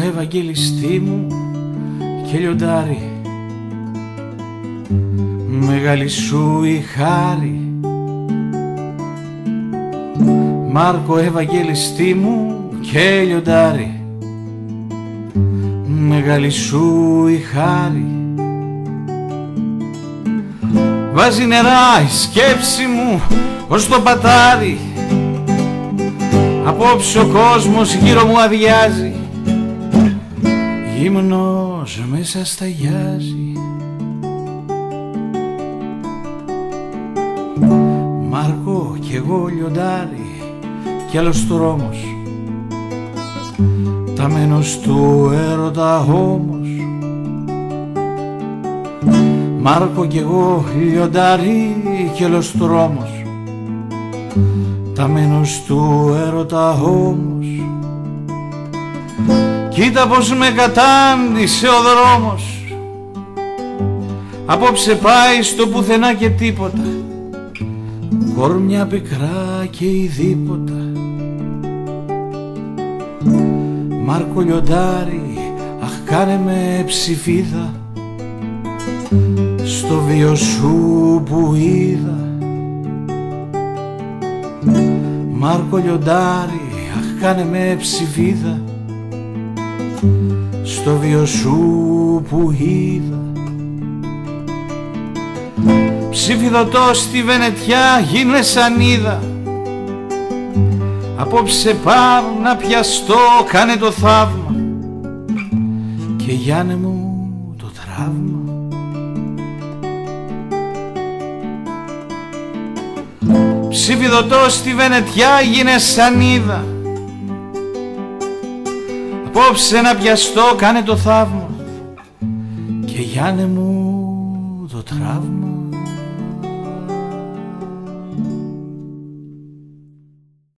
Ευαγγελιστή μου και λιοντάρι, μεγάλη σου η χάρη. Μάρκο Ευαγγελιστή μου και λιοντάρι, μεγάλη σου η χάρη. Βάζει νερά η σκέψη μου ως το πατάρι, απόψε ο κόσμος γύρω μου αδειάζει, γύμνος μέσα σταγιάζει. Μάρκο κι εγώ λιοντάρι κι άλλος δρόμος, ταμένος του έρωτα όμως. Μάρκο κι εγώ λιοντάρι κι άλλος δρόμος, ταμένος του έρωτα όμως. Κοίτα πως με κατάντησε ο δρόμος, απόψε πάει στο πουθενά και τίποτα, κορμιά πικρά και ειδήποτα. Μάρκο λιοντάρι, αχ κάνε με ψηφίδα στο βίο σου που είδα. Μάρκο λιοντάρι, αχ κάνε με ψηφίδα στο βίο σου που είδα. Ψηφιδωτό στη Βενετιά γίνε σανίδα, απόψε πάω να πιαστώ, κάνε το θαύμα και γιάνε μου το τραύμα. Ψηφιδωτό στη Βενετιά γίνε σανίδα, απόψε να πιαστώ, κάνε το θαύμα και γιάνε μου το τραύμα.